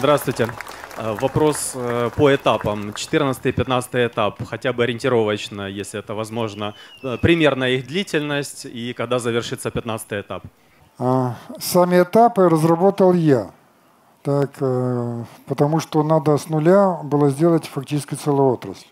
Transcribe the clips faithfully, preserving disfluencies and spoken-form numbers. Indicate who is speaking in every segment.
Speaker 1: Здравствуйте. Вопрос по этапам. четырнадцатый и пятнадцатый этап, хотя бы ориентировочно, если это возможно. Примерно их длительность и когда завершится пятнадцатый этап.
Speaker 2: Сами этапы разработал я. Так, потому что надо с нуля было сделать фактически целую отрасль.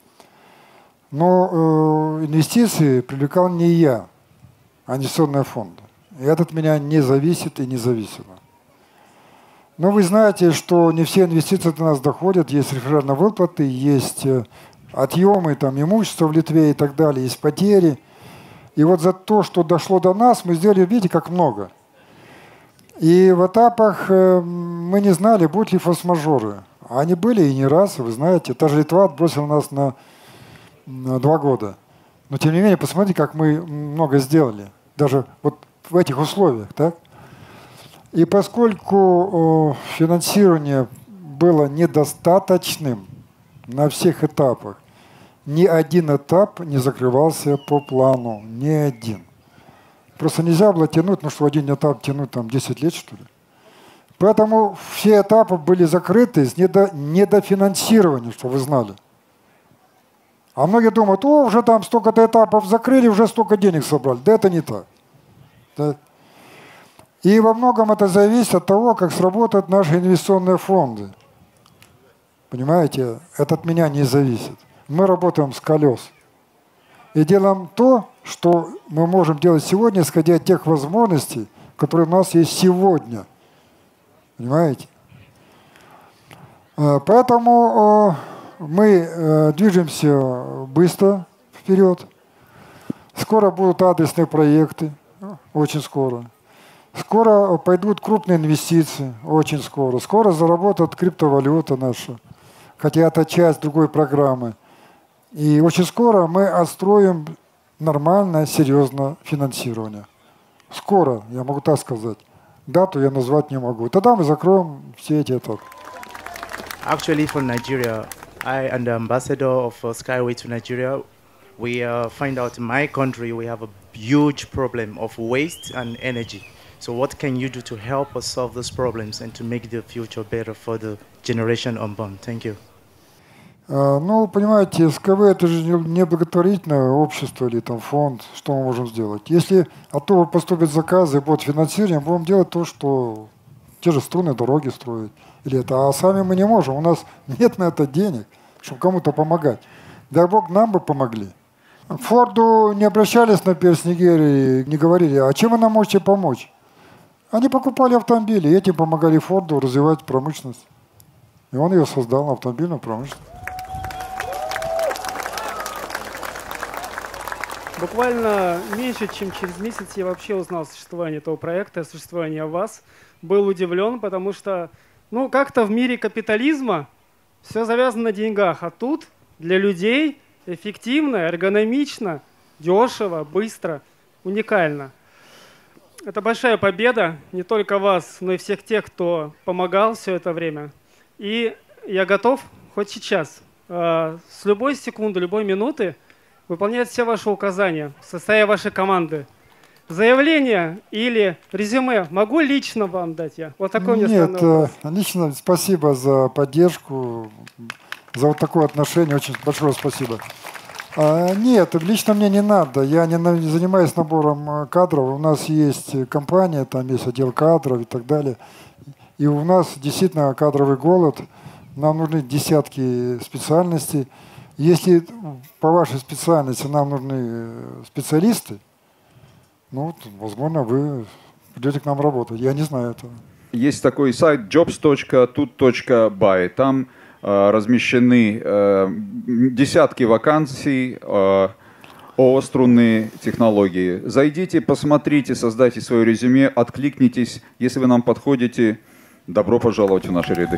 Speaker 2: Но инвестиции привлекал не я, а инвестиционные фонды. И это от меня не зависит и не зависело. Но вы знаете, что не все инвестиции до нас доходят. Есть реферальные выплаты, есть отъемы там, имущества в Литве и так далее, есть потери. И вот за то, что дошло до нас, мы сделали, видите, как много. И в этапах мы не знали, будут ли форс-мажоры. Они были и не раз, вы знаете. Та же Литва отбросила нас на, на два года. Но тем не менее, посмотрите, как мы много сделали. Даже вот в этих условиях, так? И поскольку финансирование было недостаточным на всех этапах, ни один этап не закрывался по плану, ни один. Просто нельзя было тянуть, ну что один этап тянуть там десять лет, что ли. Поэтому все этапы были закрыты с недо, недофинансированием, что вы знали. А многие думают, о, уже там столько-то этапов закрыли, уже столько денег собрали. Да это не так. Да. И во многом это зависит от того, как сработают наши инвестиционные фонды. Понимаете, это от меня не зависит. Мы работаем с колес. И делаем то, что мы можем делать сегодня, исходя от тех возможностей, которые у нас есть сегодня. Понимаете? Поэтому мы движемся быстро вперед. Скоро будут адресные проекты, очень скоро. Скоро пойдут крупные инвестиции, очень скоро. Скоро заработает криптовалюта наша, хотя это часть другой программы. И очень скоро мы отстроим нормальное, серьезное финансирование. Скоро, я могу так сказать. Дату я назвать не могу. Тогда мы закроем все эти этапы.
Speaker 3: Actually, for Nigeria, I am the ambassador of uh, Skyway to Nigeria. We uh, find out in my country we have a huge problem of waste and energy. So what can you do to help us solve those problems and to make the future better for the generation unborn? Thank you.
Speaker 2: Uh, ну, понимаете, СКВ это же не благотворительное общество или там фонд. Что мы можем сделать? Если оттуда поступят заказы и будет финансирование, будем делать то, что те же струны, дороги строить. Или это. А сами мы не можем. У нас нет на это денег, чтобы кому-то помогать. Дай Бог, нам бы помогли. Форду не обращались, например, с Нигерии, не говорили, а чем вы нам можете помочь? Они покупали автомобили, и этим помогали Форду развивать промышленность. И он ее создал, автомобильную промышленность.
Speaker 4: Буквально меньше, чем через месяц я вообще узнал о существовании этого проекта, о существовании вас. Был удивлен, потому что, ну, как-то в мире капитализма все завязано на деньгах, а тут для людей эффективно, эргономично, дешево, быстро, уникально. Это большая победа не только вас, но и всех тех, кто помогал все это время. И я готов хоть сейчас, э, с любой секунды, любой минуты выполнять все ваши указания в составе вашей команды. Заявление или резюме могу лично вам дать я? Вот такой
Speaker 2: Нет,
Speaker 4: у меня странный вопрос.
Speaker 2: Лично спасибо за поддержку, за вот такое отношение. Очень большое спасибо. А, нет, лично мне не надо. Я не, на, не занимаюсь набором кадров. У нас есть компания, там есть отдел кадров и так далее. И у нас действительно кадровый голод. Нам нужны десятки специальностей. Если по вашей специальности нам нужны специалисты, ну, возможно, вы придете к нам работать. Я не знаю этого.
Speaker 5: Есть такой сайт jobs точка tut точка by. Там э, размещены э, десятки вакансий, э, о струнные технологии. Зайдите, посмотрите, создайте свое резюме, откликнитесь. Если вы нам подходите, добро пожаловать в наши ряды.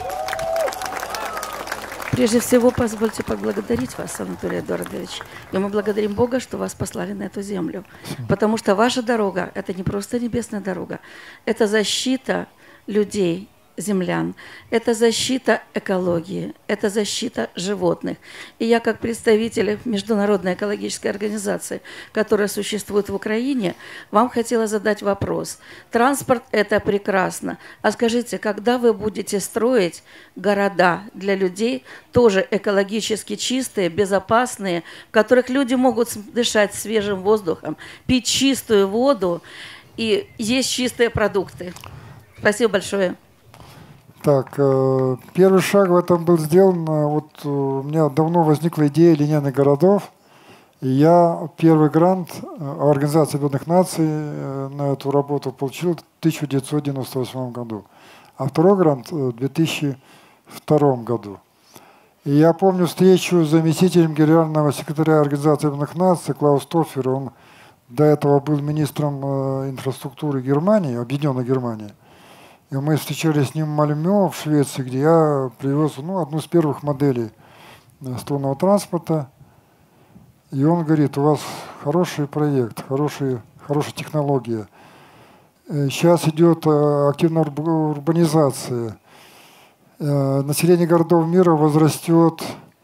Speaker 6: Прежде всего, позвольте поблагодарить вас, Анатолий Эдуардович. И мы благодарим Бога, что вас послали на эту землю. Потому что ваша дорога – это не просто небесная дорога. Это защита людей землян, это защита экологии, это защита животных. И я, как представитель Международной экологической организации, которая существует в Украине, вам хотела задать вопрос. Транспорт – это прекрасно. А скажите, когда вы будете строить города для людей, тоже экологически чистые, безопасные, в которых люди могут дышать свежим воздухом, пить чистую воду и есть чистые продукты? Спасибо большое.
Speaker 2: Так, первый шаг в этом был сделан. Вот у меня давно возникла идея линейных городов. И я первый грант Организации Объединенных Наций на эту работу получил в тысяча девятьсот девяносто восьмом году. А второй грант в две тысячи втором году. И я помню встречу с заместителем генерального секретаря Организации Объединенных Наций Клаус Тоффер. Он до этого был министром инфраструктуры Германии, Объединенной Германии. И мы встречались с ним в Мальмё, в Швеции, где я привез ну, одну из первых моделей струнного транспорта. И он говорит, у вас хороший проект, хороший, хорошая технология. Сейчас идет активная урбанизация. Население городов мира возрастет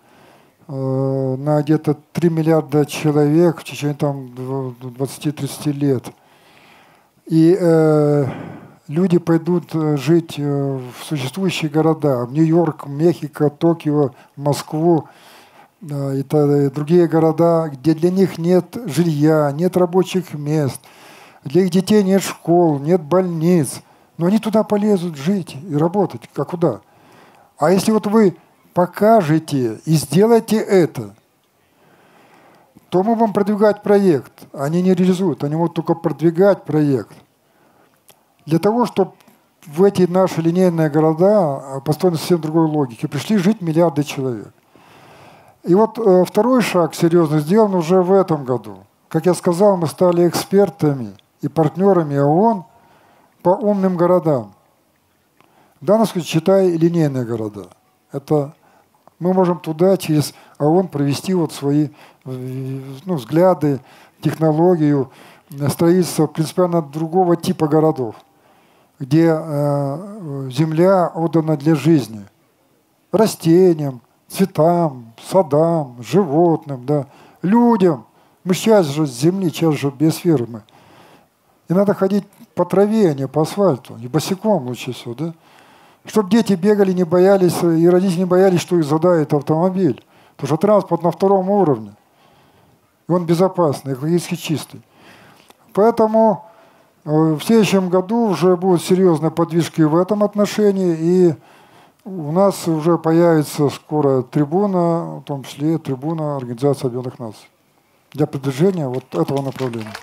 Speaker 2: на где-то три миллиарда человек в течение там, двадцати-тридцати лет. И э, люди пойдут жить в существующие города, в Нью-Йорк, Мехико, Токио, Москву и другие города, где для них нет жилья, нет рабочих мест, для их детей нет школ, нет больниц. Но они туда полезут жить и работать. А куда? А если вот вы покажете и сделаете это, то мы будем продвигать проект. Они не реализуют, они могут только продвигать проект. Для того, чтобы в эти наши линейные города, построены совсем другой логике, пришли жить миллиарды человек. И вот э, второй шаг серьезно сделан уже в этом году. Как я сказал, мы стали экспертами и партнерами ООН по умным городам. В данном случае, считай, линейные города. Это мы можем туда через ООН провести вот свои ну, взгляды, технологию, строительство принципиально другого типа городов, где э, земля отдана для жизни. Растениям, цветам, садам, животным, да, людям. Мы сейчас же с земли, сейчас же биосферы мы. И надо ходить по траве, а не по асфальту, и босиком лучше всего, да? Чтобы дети бегали, не боялись, и родители не боялись, что их задавит автомобиль. Потому что транспорт на втором уровне. И он безопасный, экологически чистый. Поэтому в следующем году уже будут серьезные подвижки в этом отношении. И у нас уже появится скоро трибуна, в том числе трибуна Организации Объединенных Наций, для продвижения вот этого направления.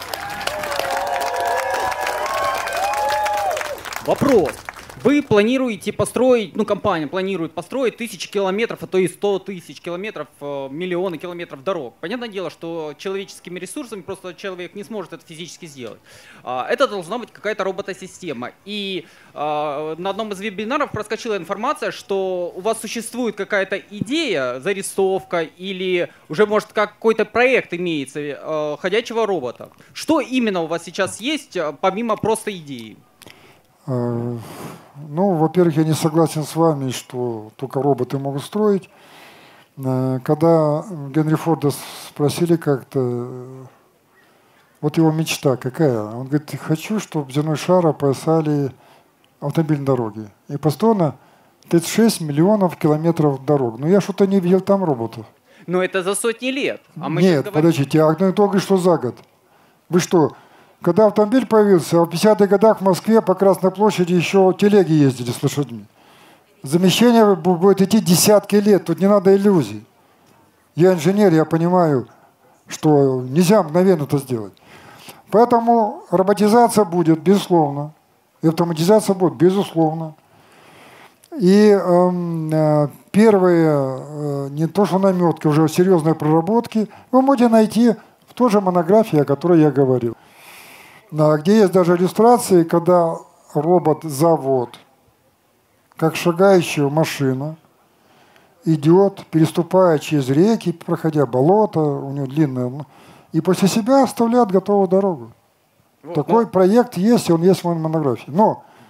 Speaker 7: Вопрос. Вы планируете построить, ну компания планирует построить тысячи километров, а то и сто тысяч километров, миллионы километров дорог. Понятное дело, что человеческими ресурсами просто человек не сможет это физически сделать. Это должна быть какая-то роботосистема. И на одном из вебинаров проскочила информация, что у вас существует какая-то идея, зарисовка или уже может какой-то проект имеется ходячего робота. Что именно у вас сейчас есть, помимо просто идеи?
Speaker 2: Ну, во-первых, я не согласен с вами, что только роботы могут строить. Когда Генри Форда спросили как-то, вот его мечта какая, он говорит, хочу, чтобы земной шар опоясали автомобильные дороги. И построено тридцать шесть миллионов километров дорог. Но я что-то не видел там роботов.
Speaker 7: Но это за сотни лет. А мы
Speaker 2: Нет, подождите, а одно и то, что за год. Вы что? Когда автомобиль появился, в пятидесятых годах в Москве по Красной площади еще телеги ездили с лошадьми. Замещение будет идти десятки лет, тут не надо иллюзий. Я инженер, я понимаю, что нельзя мгновенно это сделать. Поэтому роботизация будет, безусловно. И автоматизация будет, безусловно. И э, первые, э, не то что наметки, уже серьезные проработки, вы можете найти в той же монографии, о которой я говорил. Где есть даже иллюстрации, когда робот-завод, как шагающая машина, идет, переступая через реки, проходя болото, у него длинное, и после себя оставляет готовую дорогу. Вот, Такой но... проект есть, и он есть в моей монографии. Но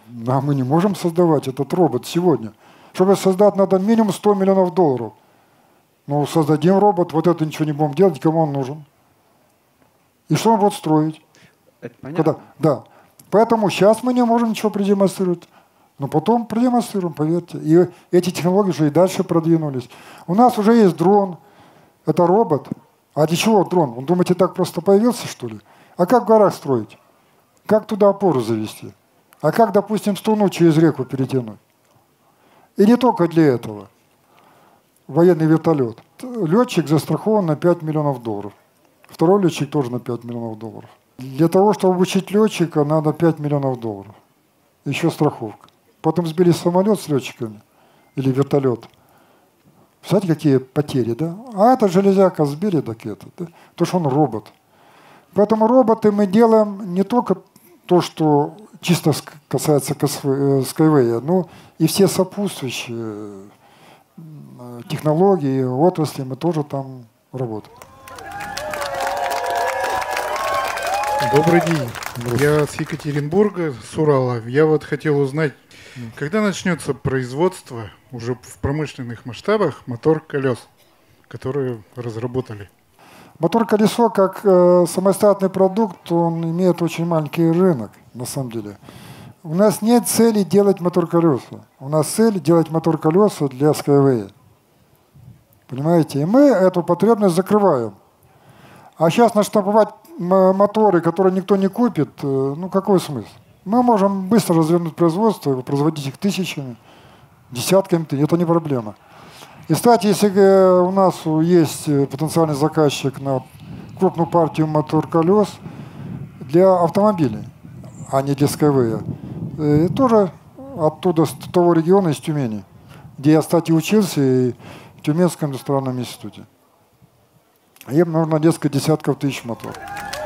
Speaker 2: А мы не можем создавать этот робот сегодня. Чтобы создать, надо минимум сто миллионов долларов. Ну, создадим робот, вот это ничего не будем делать, кому он нужен. И что он будет строить?
Speaker 8: Это понятно.
Speaker 2: Когда? Да. Поэтому сейчас мы не можем ничего продемонстрировать. Но потом продемонстрируем, поверьте. И эти технологии уже и дальше продвинулись. У нас уже есть дрон. Это робот. А для чего дрон? Вы думаете, так просто появился, что ли? А как в горах строить? Как туда опору завести? А как, допустим, струну через реку перетянуть? И не только для этого. Военный вертолет. Летчик застрахован на пять миллионов долларов. Второй летчик тоже на пять миллионов долларов. Для того, чтобы обучить летчика, надо пять миллионов долларов. Еще страховка. Потом сбили самолет с летчиками или вертолет. Знаете, какие потери, да? А это железяка сбили, так это, да? Потому что он робот. Поэтому роботы мы делаем не только то, что чисто касается Skyway, но и все сопутствующие технологии, отрасли, мы тоже там работаем.
Speaker 9: Добрый день. Я с Екатеринбурга, с Урала. Я вот хотел узнать, когда начнется производство уже в промышленных масштабах мотор-колес, которые разработали?
Speaker 2: Мотор-колесо, как э, самостоятельный продукт, он имеет очень маленький рынок, на самом деле. У нас нет цели делать мотор-колеса. У нас цель делать мотор-колеса для Skyway. Понимаете? И мы эту потребность закрываем. А сейчас наштамповать моторы, которые никто не купит, ну какой смысл? Мы можем быстро развернуть производство, производить их тысячами, десятками, это не проблема. И, кстати, если у нас есть потенциальный заказчик на крупную партию мотор-колес для автомобилей, а не для Skyway, тоже оттуда, с того региона, из Тюмени, где я, кстати, учился и в Тюменском индустриальном институте. Им нужно несколько десятков тысяч моторов.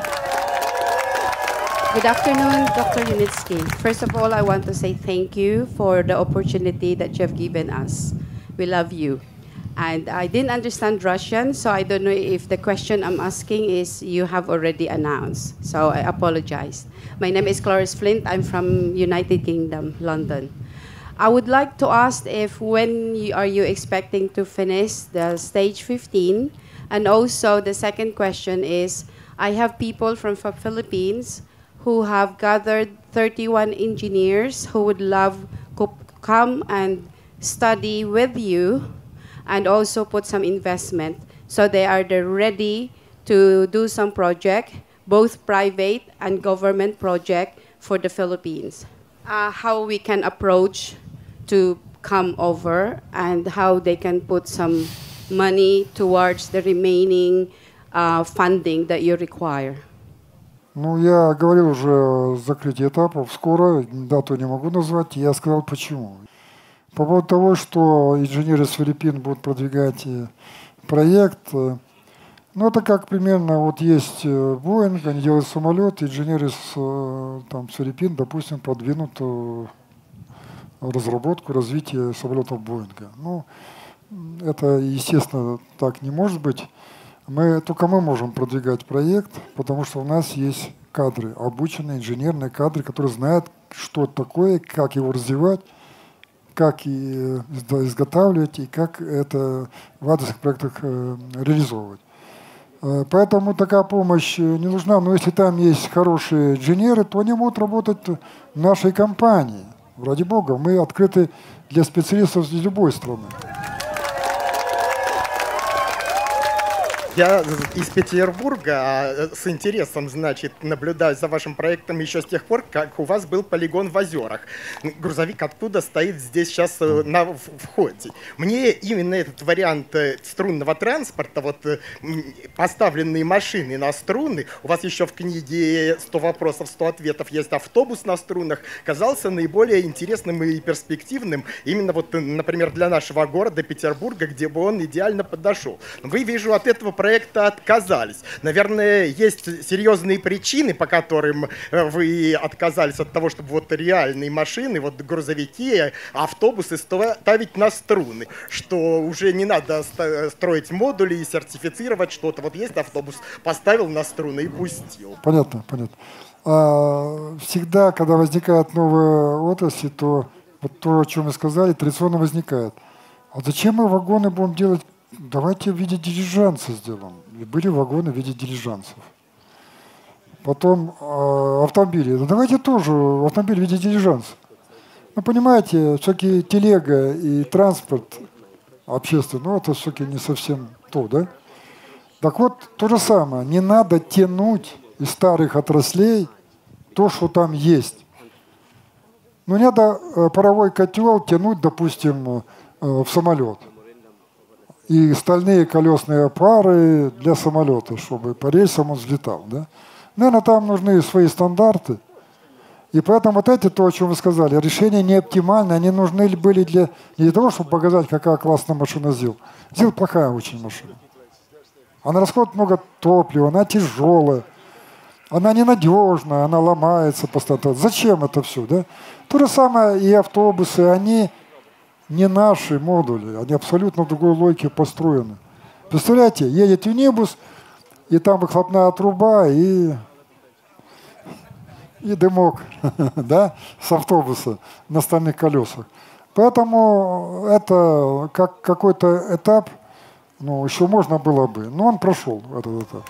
Speaker 10: Good afternoon, Doctor Unitsky. First of all, I want to say thank you for the opportunity that you have given us. We love you. And I didn't understand Russian, so I don't know if the question I'm asking is you have already announced. So I apologize. My name is Cloris Flint. I'm from United Kingdom, London. I would like to ask if when you, are you expecting to finish the stage fifteen? And also the second question is, I have people from the Philippines who have gathered thirty-one engineers who would love to come and study with you and also put some investment. So they are ready to do some project, both private and government project for the Philippines. Uh, how we can approach to come over and how they can put some money towards the remaining uh, funding that you require.
Speaker 2: Ну, я говорил уже о закрытии этапов. Скоро, дату не могу назвать, я сказал почему. По поводу того, что инженеры с Филиппин будут продвигать проект, ну, это как примерно, вот есть Boeing, они делают самолет, инженеры с, там, с Филиппин, допустим, продвинут разработку, развитие самолетов Боинга. Ну, это, естественно, так не может быть. Мы, только мы можем продвигать проект, потому что у нас есть кадры, обученные инженерные кадры, которые знают, что это такое, как его развивать, как и изготавливать и как это в адресных проектах реализовывать. Поэтому такая помощь не нужна. Но если там есть хорошие инженеры, то они могут работать в нашей компании. Ради бога, мы открыты для специалистов из любой страны.
Speaker 11: Я из Петербурга с интересом, значит, наблюдаю за вашим проектом еще с тех пор, как у вас был полигон в Озерах. Грузовик оттуда стоит здесь сейчас на входе. Мне именно этот вариант струнного транспорта, вот поставленные машины на струны, у вас еще в книге «сто вопросов, сто ответов» есть автобус на струнах, казался наиболее интересным и перспективным именно вот, например, для нашего города Петербурга, где бы он идеально подошел. Вы, вижу, от этого проекта отказались. Наверное, есть серьезные причины, по которым вы отказались от того, чтобы вот реальные машины, вот грузовики, автобусы ставить на струны, что уже не надо строить модули и сертифицировать что-то. Вот есть автобус, поставил на струны и пустил.
Speaker 2: Понятно, понятно. А, всегда, когда возникает новая отрасль, то вот то, о чем вы сказали, традиционно возникает. А зачем мы вагоны будем делать? Давайте в виде дилижанса сделаем. И были вагоны в виде дилижансов. Потом э, автомобили. Ну, давайте тоже автомобиль в виде дилижанса. Ну, понимаете, все-таки телега и транспорт общественный, ну, это все-таки не совсем то, да? Так вот, то же самое. Не надо тянуть из старых отраслей то, что там есть. Ну, не надо э, паровой котел тянуть, допустим, э, в самолет. И стальные колесные пары для самолета, чтобы по рельсам он взлетал, да? Наверное, там нужны свои стандарты. И поэтому вот эти, то, о чем вы сказали, решения не оптимальны, они нужны были для, не для того, чтобы показать, какая классная машина ЗИЛ. ЗИЛ плохая очень машина. Она расходует много топлива, она тяжелая, она ненадежная, она ломается постоянно. Зачем это все, да? То же самое и автобусы, они не наши модули, они абсолютно в другой логике построены. Представляете, едет юнибус, и там выхлопная труба, и, и дымок, да, с автобуса на стальных колесах. Поэтому это как какой-то этап, ну, еще можно было бы, но он прошел, этот этап.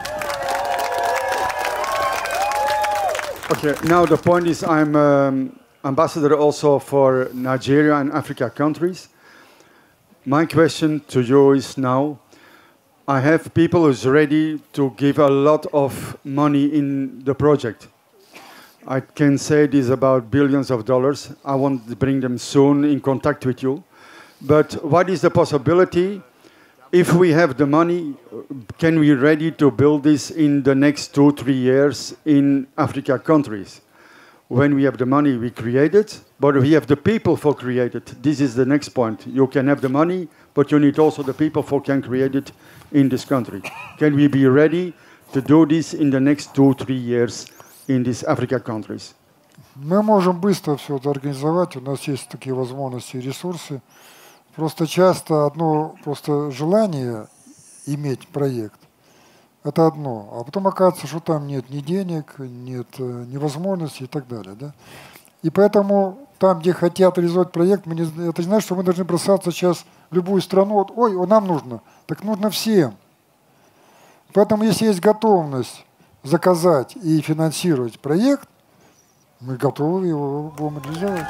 Speaker 8: Okay, now the point is I'm um, ambassador also for Nigeria and Africa countries. My question to you is now, I have people who's ready to give a lot of money in the project. I can say this about billions of dollars. I want to bring them soon in contact with you. But what is the possibility, if we have the money, can we ready to build this in the next two, three years in Africa countries? When we have the money, we create it, but we have the people for create it. This is the next point. You can have the money, but you need also the people who can create it in this country. Can we be ready to do this in the next two, three years in these Africa countries?
Speaker 2: Мы можем быстро все это организовать, у нас есть такие возможности и ресурсы. Просто часто одно просто желание иметь проект, это одно, а потом оказывается, что там нет ни денег, нет ни возможностей и так далее. Да? И поэтому там, где хотят реализовать проект, мы не, это не значит, что мы должны бросаться сейчас в любую страну. Вот, ой, нам нужно. Так нужно всем. Поэтому, если есть готовность заказать и финансировать проект, мы готовы его будем реализовать.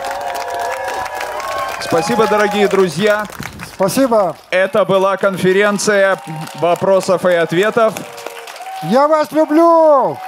Speaker 5: Спасибо, дорогие друзья.
Speaker 2: Спасибо.
Speaker 5: Это была конференция вопросов и ответов.
Speaker 2: Я вас люблю!